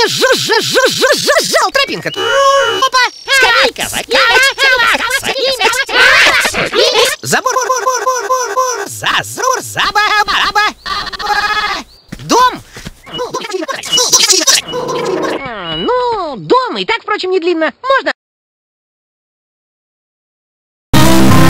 Жужжал, тропинка. Опа, скамейка, забор, зазор, заба, дом. Ну, дом и так, впрочем, не длинно. Можно